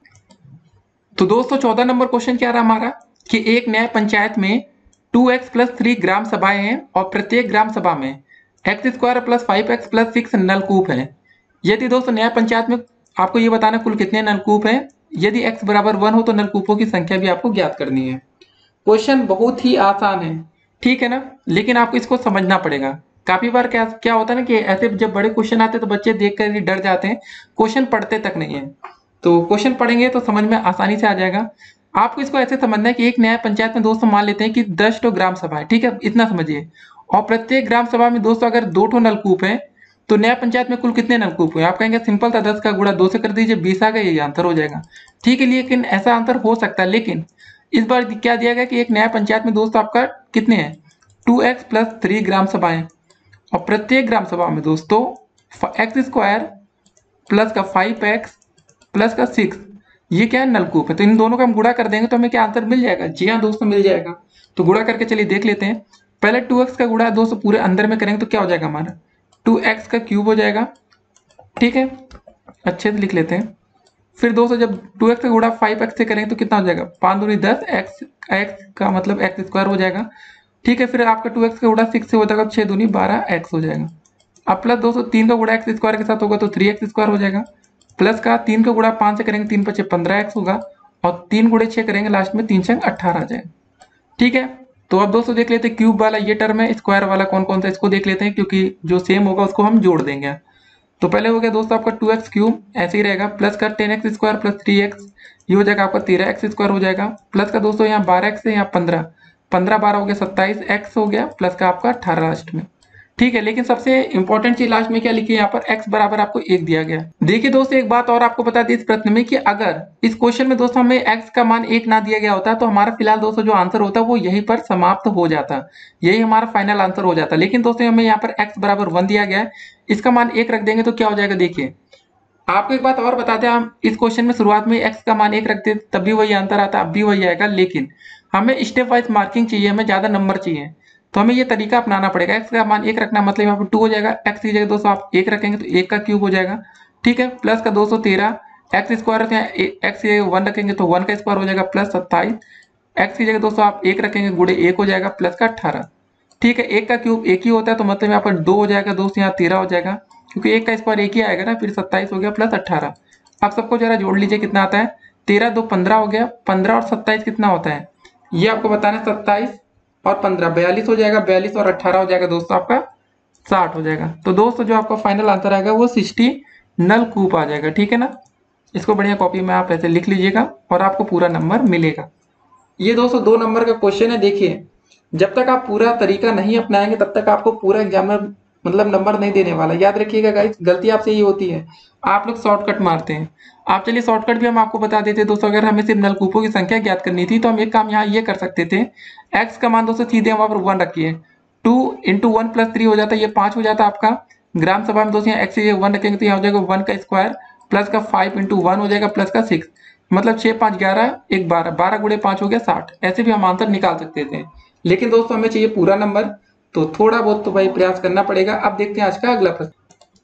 तो दोस्तों 14 नंबर क्वेश्चन क्या रहा हमारा कि एक न्याय पंचायत में 2x + 3 ग्राम सभाएं हैं और प्रत्येक ग्राम सभा में x² + 5x + 6 नलकूप है। यदि दोस्तों न्याय पंचायत में आपको ये बताना कुल कितने नलकूप हैं। यदि x बराबर 1 हो तो नलकूपों की संख्या भी आपको ज्ञात करनी है। क्वेश्चन बहुत ही आसान है, ठीक है ना, लेकिन आपको इसको समझना पड़ेगा। काफी बार क्या क्या होता है ना कि ऐसे जब बड़े क्वेश्चन आते हैं तो बच्चे देख कर ही डर जाते हैं, क्वेश्चन पढ़ते तक नहीं है। तो क्वेश्चन पढ़ेंगे तो समझ में आसानी से आ जाएगा। आपको इसको ऐसे समझना है कि एक न्याय पंचायत में दोस्तों मान लेते हैं कि 10 ठो ग्राम सभा है, ठीक है, इतना समझिए। और प्रत्येक ग्राम सभा में दोस्तों अगर 2 ठो नलकूप है तो न्याय पंचायत में कुल कितने नलकूप हुए। आप कहेंगे सिंपल था, 10 का गुणा 2 से कर दीजिए, 20 आ गए, ये आंसर हो जाएगा, ठीक है। लेकिन ऐसा आंसर हो सकता है, लेकिन इस बार क्या दिया गया कि एक न्याय पंचायत में दोस्तों आपका कितने हैं 2x + 3 ग्राम सभाएं, और प्रत्येक ग्राम सभा में दोस्तों x² प्लस का 5x प्लस का 6, ये क्या है नलकूप है। तो इन दोनों का हम गुणा कर देंगे तो हमें क्या आंसर मिल जाएगा। जी हाँ दोस्तों मिल जाएगा। तो गुणा करके चलिए देख लेते हैं। पहले 2x का गुणा दोस्तों पूरे अंदर में करेंगे तो क्या हो जाएगा हमारा 2x का क्यूब हो जाएगा, ठीक है, अच्छे से लिख लेते हैं। फिर दोस्तों जब 2x का गुणा 5x से करेंगे तो कितना हो जाएगा 5 दूनी 10, x का मतलब x² हो जाएगा, ठीक है। फिर आपका 2x का गुणा 6 से हो जाएगा, 6 दूनी 12x हो जाएगा। अब प्लस दोस्तों 3 का गुणा x² के साथ होगा तो 3x² हो जाएगा, प्लस का 3 का गुणा 5 से करेंगे 3 × 5 = 15x होगा, और 3 × 6 करेंगे लास्ट में 3 × 6 = 18 आ जाएगा, ठीक है। तो अब दोस्तों देख लेते हैं क्यूब वाला ये टर्म है, स्क्वायर वाला कौन कौन सा, इसको देख लेते हैं क्योंकि जो सेम होगा उसको हम जोड़ देंगे। तो पहले हो गया दोस्तों आपका 2x क्यूब, ऐसे ही रहेगा, प्लस का 10x स्क्वायर प्लस 3x, ये हो जाएगा आपका 13x स्क्वायर हो जाएगा, प्लस का दोस्तों यहाँ 12x है, यहाँ 15, 15 12 हो गया 27x हो गया, प्लस का आपका 18 लास्ट में। ठीक है, लेकिन सबसे इंपॉर्टेंट चीज लास्ट में क्या लिखी है, यहाँ पर x बराबर आपको 1 दिया गया। देखिए दोस्तों एक बात और आपको बता दी इस प्रश्न में कि अगर इस क्वेश्चन में दोस्तों हमें x का मान 1 ना दिया गया होता तो हमारा फिलहाल दोस्तों जो आंसर होता वो यहीं पर समाप्त हो जाता, यही हमारा फाइनल आंसर हो जाता। लेकिन दोस्तों हमें यहाँ पर x बराबर 1 दिया गया है, इसका मान 1 रख देंगे तो क्या हो जाएगा। देखिए आपको एक बात और बताते हैं, हम इस क्वेश्चन में शुरुआत में x का मान 1 रखते तब भी वही आंसर आता, अब भी वही आएगा, लेकिन हमें स्टेप वाइज मार्किंग चाहिए, हमें ज्यादा नंबर चाहिए, तो हमें ये तरीका अपनाना पड़ेगा। x का मान 1 रखना मतलब यहाँ पर 2 हो जाएगा, x की जगह दोस्तों आप 1 रखेंगे तो 1 का क्यूब हो जाएगा। ठीक है, प्लस का 213 x स्क्वायर x की जगह 1 रखेंगे तो 1 का स्क्वायर हो जाएगा, प्लस 27 x की जगह दोस्तों आप 1 रखेंगे गुणे 1 हो जाएगा, प्लस का 18। ठीक है, 1 का क्यूब 1 ही होता है तो मतलब यहाँ पर 2 हो जाएगा दोस्तों, यहाँ 13 हो जाएगा क्योंकि 1 का स्क्वायर 1 ही आएगा ना, फिर 27 हो गया प्लस 18। अब सबको जरा जोड़ लीजिए कितना आता है, 13 2 15 हो गया, 15 और 27 कितना होता है ये आपको बताना है, 27 और 15 42 हो जाएगा, 42 और 18 हो जाएगा दोस्तों आपका 60 हो जाएगा। तो दोस्तों जो आपका फाइनल आंसर आएगा वो 60 नल कूप आ जाएगा। ठीक है ना, इसको बढ़िया कॉपी में आप ऐसे लिख लीजिएगा और आपको पूरा नंबर मिलेगा। ये दोस्तों 2 नंबर का क्वेश्चन है। देखिए जब तक आप पूरा तरीका नहीं अपनाएंगे तब तक आपको पूरा एग्जामिनर मतलब नंबर नहीं देने वाला, याद रखिएगा गाइस, गलती आपसे ये होती है, आप लोग शॉर्टकट मारते हैं। आप चलिए शॉर्टकट भी हम आपको बता देते दोस्तों, अगर हमें सिर्फ नलकूपों की संख्या ज्ञात करनी थी तो हम एक काम यहाँ ये कर सकते थे, x का मान दोस्तों सीधे हम वहाँ पर 1 रखिए, 2 × 1 + 3 हो जाता है, ये 5 हो जाता है आपका। ग्राम सभा में दोस्तों यहाँ x की 1 रखेंगे तो यहाँ हो जाएगा 1 का स्क्वायर प्लस का 5 × 1 हो जाएगा प्लस का 6, मतलब 6 5 11 1 12, 12 गुणे 5 हो गया 60। ऐसे भी हम आंसर निकाल सकते थे, लेकिन दोस्तों हमें चाहिए पूरा नंबर, तो थोड़ा बहुत तो भाई प्रयास करना पड़ेगा। अब देखते हैं आज का अगला प्रश्न।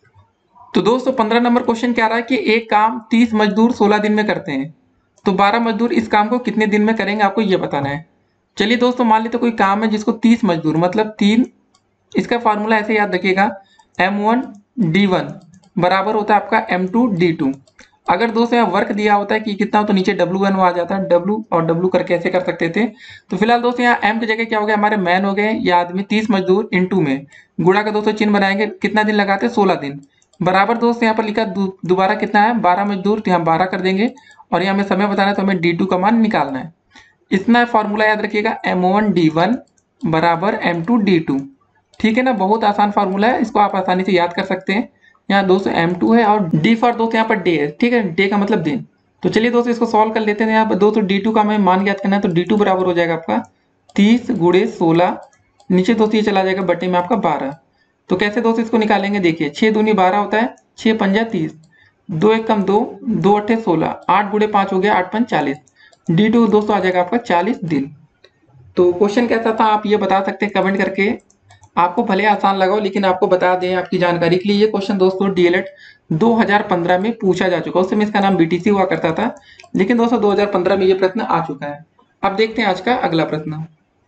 तो दोस्तों 15 नंबर क्वेश्चन क्या रहा है कि एक काम 30 मजदूर 16 दिन में करते हैं, तो 12 मजदूर इस काम को कितने दिन में करेंगे, आपको ये बताना है। चलिए दोस्तों मान लेते कोई काम है जिसको 30 मजदूर मतलब 3, इसका फार्मूला ऐसे याद रखिएगा, M1 D1 बराबर होता है आपका M2 D2। अगर दोस्तों यहाँ वर्क दिया होता है कि कितना हो तो नीचे W1 आ जाता है, W और W करके ऐसे कर सकते थे। तो फिलहाल दोस्तों यहाँ M की जगह क्या हो गया, हमारे मैन हो गए या आदमी, 30 मजदूर इंटू में गुणा का दोस्तों चिन्ह बनाएंगे, कितना दिन लगाते हैं 16 दिन, बराबर दोस्तों यहाँ पर लिखा दोबारा कितना है 12 मजदूर, तो यहाँ 12 कर देंगे और यहाँ हमें समय बताना है तो हमें D2 का मान निकालना है। इतना फॉर्मूला याद रखिएगा, M1 D1 बराबर M2 D2। ठीक है ना, बहुत आसान फार्मूला है, इसको आप आसानी से याद कर सकते हैं। यहाँ दोस्तों M2 है और D फॉर दोस्तों यहाँ पर डे है। ठीक है, डे का मतलब दिन। तो चलिए दोस्तों इसको सॉल्व कर लेते हैं। यहाँ पर दोस्तों D2 का हमें मान ज्ञात करना है, तो D2 बराबर हो जाएगा आपका 30 × 16, नीचे दोस्तों ये चला जाएगा बटे में आपका 12। तो कैसे दोस्तों इसको निकालेंगे, देखिए 6 दूनी 12 होता है, 6 पंजा 30, 2 1 कम 2, 2 8 16, 8 गुणे 5 हो गया 8 5 40। D2 दोस्तों आ जाएगा आपका 40 दिन। तो क्वेश्चन कैसा था आप ये बता सकते हैं कमेंट करके, आपको भले आसान लगा हो लेकिन आपको बता दें आपकी जानकारी के लिए, ये क्वेश्चन दोस्तों डीएलएड 2015 में पूछा जा चुका है। उस समय इसका नाम बीटीसी हुआ करता था, लेकिन दोस्तों 2015 में ये प्रश्न आ चुका है। अब देखते हैं आज का अगला प्रश्न।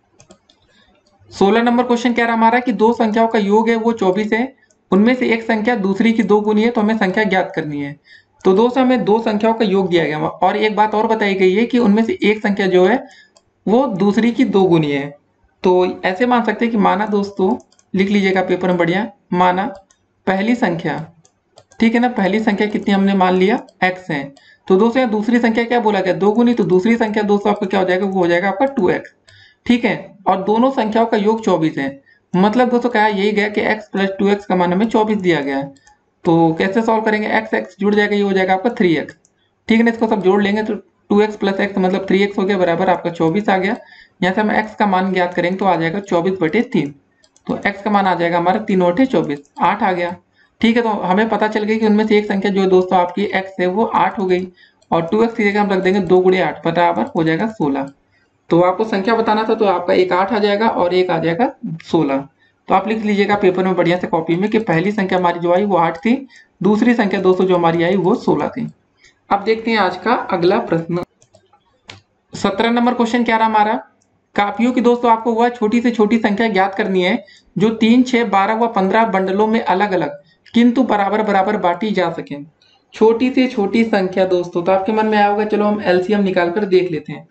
16 नंबर क्वेश्चन क्या रहा हमारा कि दो संख्याओं का योग है वो 24 है, उनमें से एक संख्या दूसरी की 2 गुनी है, तो हमें संख्या ज्ञात करनी है। तो दोस्तों हमें दो संख्याओं का योग दिया गया और एक बात और बताई गई है कि उनमें से एक संख्या जो है वो दूसरी की 2 गुनी है। तो ऐसे मान सकते हैं कि माना दोस्तों, लिख लीजिएगा पेपर में बढ़िया, माना पहली संख्या, ठीक है ना, पहली संख्या कितनी हमने मान लिया x है, तो दोस्तों यहाँ दूसरी संख्या क्या बोला गया 2 गुनी, तो दूसरी संख्या दोस्तों आपका क्या हो जाएगा, वो हो जाएगा आपका 2x। ठीक है, और दोनों संख्याओं का योग 24 है, मतलब दोस्तों कहा यही गया कि x + 2x का मान हमें 24 दिया गया है। तो कैसे सॉल्व करेंगे, x जुड़ जाएगा, ये हो जाएगा आपका 3x। ठीक है ना, इसको सब जोड़ लेंगे तो 2x + x मतलब 3x हो गया, बराबर आपका 24 आ गया। यहाँ से हम x का मान ज्ञात करेंगे तो आ जाएगा 24/3, तो x का मान आ जाएगा हमारा 3 × 8 = 24, 8 आ गया। ठीक है, तो हमें पता चल गई कि उनमें से एक संख्या जो दोस्तों आपकी x है वो 8 हो गई, और 2x की जगह हम रख देंगे 2 × 8 बराबर हो जाएगा 16। तो आपको संख्या बताना था, तो आपका एक 8 आ जाएगा और एक आ जाएगा 16। तो आप लिख लीजिएगा पेपर में बढ़िया से कॉपी में कि पहली संख्या हमारी जो आई वो 8 थी, दूसरी संख्या दोस्तों जो हमारी आई वो 16 थी। अब देखते हैं आज का अगला प्रश्न। 17 नंबर क्वेश्चन क्या रहा हमारा, कापियों की दोस्तों आपको वह छोटी से छोटी संख्या ज्ञात करनी है जो 3 6 12 व 15 बंडलों में अलग अलग किंतु बराबर बराबर बांटी जा सके। छोटी से छोटी संख्या दोस्तों, तो आपके मन में आया होगा चलो हम एलसीएम निकाल कर देख लेते हैं।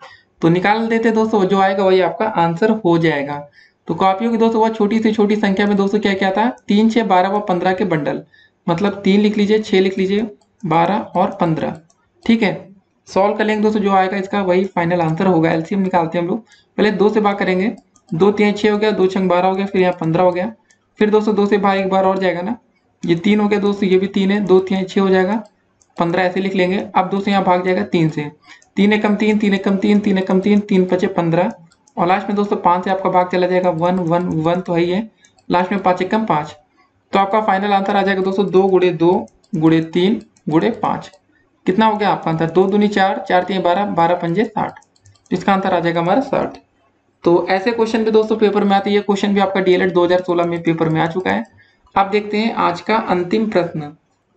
तो निकाल देते दोस्तों, जो आएगा वही आपका आंसर हो जाएगा। तो कॉपियों की दोस्तों वह छोटी से छोटी संख्या में दोस्तों क्या क्या था, 3, 6, 12 व 15 के बंडल, मतलब 3 लिख लीजिए, 6 लिख लीजिए, 12 और 15। ठीक है, सॉल्व कर लेंगे दोस्तों, जो आएगा इसका वही फाइनल आंसर होगा। एलसीएम निकालते हैं हम लोग, पहले 2 से भाग करेंगे, 2 3 6 हो गया, 2 6 12 हो गया, फिर यहाँ 15 हो गया, फिर दोस्तों 2 से भाग एक बार और जाएगा ना, ये 3 हो गया दोस्तों, ये भी 3 है, 2 3 6 हो जाएगा, 15 ऐसे लिख लेंगे। अब 2 से यहाँ भाग जाएगा 3 से, 3 एकम 3, 3 एकम 3, 3 एकम 3, 3 5 15, और लास्ट में दोस्तों 5 से आपका भाग चला जाएगा 1 1 1 तो है ही है, लास्ट में 5 एकम 5। तो आपका फाइनल आंसर आ जाएगा दोस्तों 2 गुणे 2 गुणे 3 गुणे 5। कितना हो गया आपका आंसर, 2 दूनी 4, 4 3 12, 12 पंजे 60। इसका आंसर आ जाएगा हमारा 60। तो ऐसे क्वेश्चन भी दोस्तों पेपर में आते हैं। ये क्वेश्चन भी आपका डीएलएड 2016 में पेपर में आ चुका है। अब देखते हैं आज का अंतिम प्रश्न।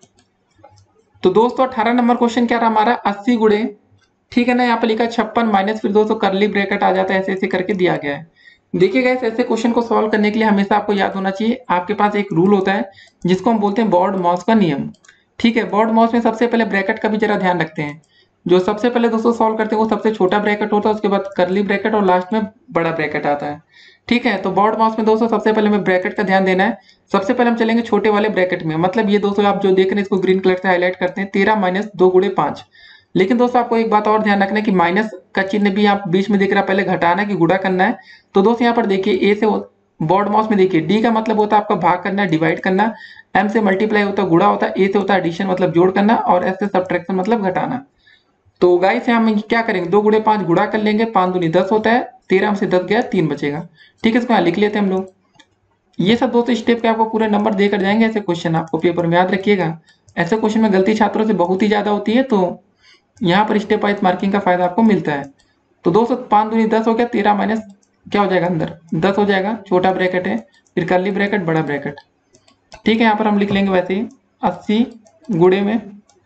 तो दोस्तों 18 नंबर क्वेश्चन क्या रहा हमारा, 80 गुणे, ठीक है ना, यहाँ पर लिखा 56 माइनस, फिर दोस्तों करली ब्रैकेट आ जाता है, ऐसे ऐसे करके दिया गया है। देखिए गाइस, ऐसे क्वेश्चन को सॉल्व करने के लिए हमेशा आपको याद होना चाहिए, आपके पास एक रूल होता है जिसको हम बोलते हैं बॉर्ड मॉस का नियम। ठीक है, बॉर्ड मॉस में सबसे पहले ब्रैकेट का भी जरा ध्यान रखते हैं। जो सबसे पहले दोस्तों सॉल्व करते हैं वो सबसे छोटा ब्रैकेट होता है, उसके बाद करली ब्रैकेट और लास्ट में बड़ा ब्रैकेट आता है। ठीक है, तो बॉर्ड मॉस में दोस्तों सबसे पहले हमें ब्रैकेट का ध्यान देना है। सबसे पहले हम चलेंगे छोटे वाले ब्रैकेट में, मतलब ये दोस्तों आप जो देख रहे हैं इसको ग्रीन कलर से हाईलाइट करते हैं, 13 माइनस 2 गुणे 5। लेकिन दोस्तों आपको एक बात और ध्यान रखना है कि माइनस का चिन्ह भी आप बीच में दिख रहा है, पहले घटाना है कि गुणा करना है। तो दोस्तों यहाँ पर देखिए, ए से बॉर्ड माउस में देखिए, डी का मतलब होता है आपका भाग करना, डिवाइड करना, एम से मल्टीप्लाई होता है गुणा होता है, ए से होता है एडिशन मतलब जोड़ करना, और एस से सब्ट्रैक्शन मतलब घटाना। तो गाइस यहाँ हम क्या करेंगे, 2 गुणे 5 गुणा कर लेंगे, 5 दूनी 10 होता है, 13 में से 10 गया 3 बचेगा। ठीक है, इसको यहाँ लिख लेते हैं हम लोग। ये सब दोस्तों स्टेप के आपको पूरे नंबर देकर जाएंगे। ऐसे क्वेश्चन आपको पेपर में याद रखिएगा, ऐसे क्वेश्चन में गलती छात्रों से बहुत ही ज्यादा होती है, तो यहाँ पर स्टेप वाइज मार्किंग का फायदा आपको मिलता है। तो दोस्तों 5 दूनी 10 हो गया, 13 माइनस क्या हो जाएगा, अंदर 10 हो जाएगा, छोटा ब्रैकेट है, फिर कर्ली ब्रैकेट बड़ा ब्रैकेट। ठीक है, यहाँ पर हम लिख लेंगे वैसे ही 80 गुणे में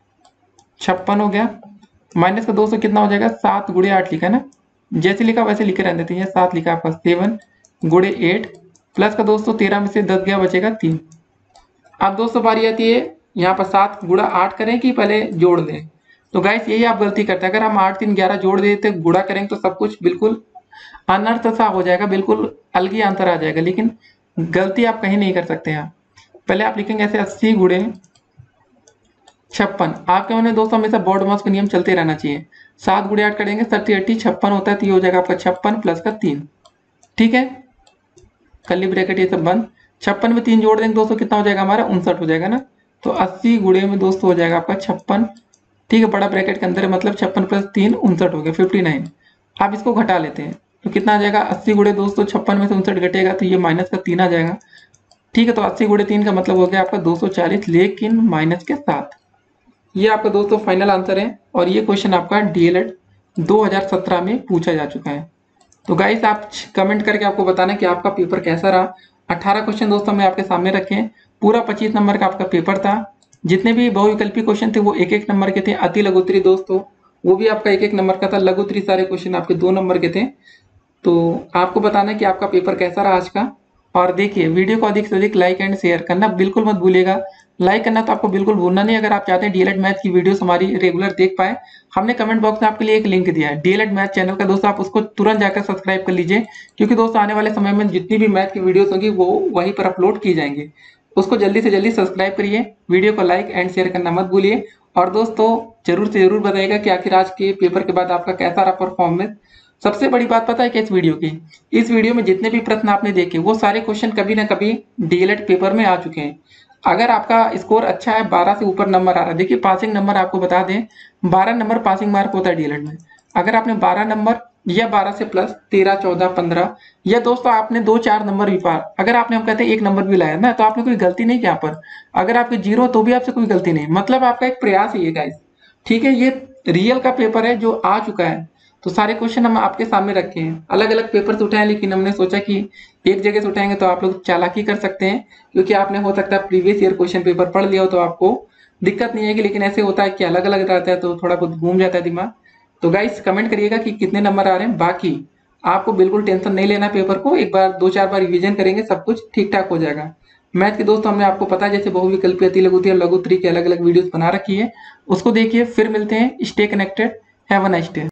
56 हो गया, माइनस का दोस्तों कितना हो जाएगा, 7 गुणे 8 लिखा है ना, जैसे लिखा वैसे लिखे रहने देते हैं, 7 लिखा आपका 7 गुणे 8, प्लस का दोस्तों 13 में से 10 गया बचेगा 3। अब दोस्तों बारी आती है यहाँ पर 7 गुणा 8 करें कि पहले जोड़ दें। तो गाइस यही आप गलती करते हैं, अगर हम 8 3 11 जोड़ देते गुणा करेंगे तो सब कुछ बिल्कुल अनर्थ सा हो जाएगा, बिल्कुल अलग ही आंसर आ जाएगा। लेकिन गलती आप कहीं नहीं कर सकते हैं। पहले आप लिखेंगे ऐसे 80 गुणे 56। आपके मन में दोस्तों हमेशा बॉर्ड मास का नियम चलते रहना चाहिए। 7 गुणे 8 करेंगे 30 80 56 होता है, तो ये हो जाएगा आपका 56 प्लस का 3। ठीक है, कर्ली ब्रैकेट ये सब बंद, 56 में 3 जोड़ देंगे दोस्तों कितना हो जाएगा हमारा, 59 हो जाएगा ना। तो 80 गुणे में दोस्तों हो जाएगा आपका 56। ठीक है, बड़ा ब्रैकेट के अंदर है, मतलब 56 प्लस 3 59 हो गया 59। आप इसको घटा लेते हैं तो कितना आ जाएगा, 80 गुणे दोस्तों 56 में से 59 घटेगा तो ये माइनस का 3 आ जाएगा। ठीक है, तो 80 गुणे 3 का मतलब हो गया आपका 240, लेकिन माइनस के साथ। ये आपका दोस्तों फाइनल आंसर है, और ये क्वेश्चन आपका डीएलएड 2017 में पूछा जा चुका है। तो गाइस आप कमेंट करके आपको बताना कि आपका पेपर कैसा रहा। 18 क्वेश्चन दोस्तों मैं आपके सामने रखे हैं, पूरा 25 नंबर का आपका पेपर था। जितने भी बहुविकल्पी क्वेश्चन थे वो 1-1 नंबर के थे। अति लघुत्तरी दोस्तों वो भी आपका 1-1 नंबर का था। लघुत्तरी सारे क्वेश्चन आपके 2 नंबर के थे। तो आपको बताना कि आपका पेपर कैसा रहा आज का। और देखिए वीडियो को अधिक से अधिक लाइक एंड शेयर करना बिल्कुल मत भूलिएगा। लाइक करना तो आपको बिल्कुल भूलना नहीं। अगर आप चाहते हैं डीएलएड मैथ की वीडियोस हमारी रेगुलर देख पाए, हमने कमेंट बॉक्स में आपके लिए एक लिंक दिया है डीएलएड मैथ चैनल का, दोस्तों आप उसको तुरंत जाकर सब्सक्राइब कर लीजिए, क्योंकि दोस्तों आने वाले समय में जितनी भी मैथ की वीडियोस होगी वो वहीं पर अपलोड की जाएंगे। उसको जल्दी से जल्दी सब्सक्राइब करिए, वीडियो को लाइक एंड शेयर करना मत भूलिए। और दोस्तों जरूर से जरूर बताइएगा कि आखिर आज के पेपर के बाद आपका कैसा रहा परफॉर्मेंस। सबसे बड़ी बात पता है क्या इस वीडियो की, इस वीडियो में जितने भी प्रश्न आपने देखे वो सारे क्वेश्चन कभी ना कभी डीएलएड पेपर में आ चुके हैं। अगर आपका स्कोर अच्छा है, 12 से ऊपर नंबर आ रहा है, देखिए पासिंग नंबर आपको बता दें 12 नंबर पासिंग मार्क होता है डीएलएड में। अगर आपने 12 नंबर या 12 से प्लस 13 14 15 या दोस्तों आपने 2-4 नंबर भी पार, अगर आपने हम कहते हैं 1 नंबर भी लाया ना, तो आपने कोई गलती नहीं किया पर। अगर आपके 0 तो भी आपसे कोई गलती नहीं, मतलब आपका एक प्रयास ही है गाइस। ठीक है, ये रियल का पेपर है जो आ चुका है। तो सारे क्वेश्चन हम आपके सामने रखे हैं, अलग अलग पेपर से उठाए, लेकिन हमने सोचा कि एक जगह से उठाएंगे तो आप लोग चालाकी कर सकते हैं, क्योंकि आपने हो सकता है प्रीवियस ईयर क्वेश्चन पेपर पढ़ लिया हो तो आपको दिक्कत नहीं आएगी। लेकिन ऐसे होता है कि अलग अलग रहता है तो थोड़ा बहुत घूम जाता है दिमाग। तो गाइस कमेंट करिएगा कि कितने नंबर आ रहे हैं। बाकी आपको बिल्कुल टेंशन नहीं लेना, पेपर को एक बार 2-4 बार रिविजन करेंगे सब कुछ ठीक ठाक हो जाएगा। मैथ के दोस्तों हमने आपको पता है जैसे बहुविकल्पी, अति लघुत्तरी और लघुत्तरी की अलग अलग वीडियोस बना रखी है, उसको देखिए। फिर मिलते हैं, stay connected, have a nice day.